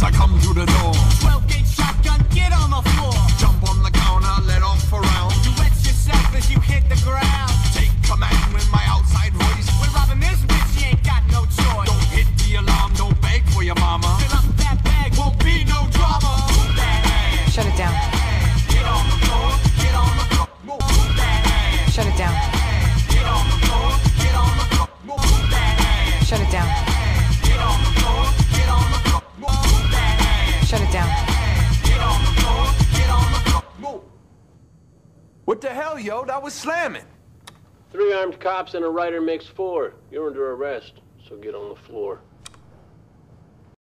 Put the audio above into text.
I come through the door. 12-gauge shotgun, get on the floor. Jump on the counter, let off a round. You wet yourself as you hit the ground. Take command with my outside voice. We're robbing this bitch, you ain't got no choice. Don't hit the alarm, don't beg for your mama. Fill up that bag, won't be no drama. Move that ass. Shut it down. Get on the floor, get on the floor. Move that ass. Shut it down. Get on the floor, get on the floor. Move that ass. Shut it down. Get on the floor, get on the floor. Move that ass. Shut it down. Get on the floor, get on the floor. Move. What the hell, yo? That was slamming. 3 armed cops and a writer makes 4. You're under arrest, so get on the floor.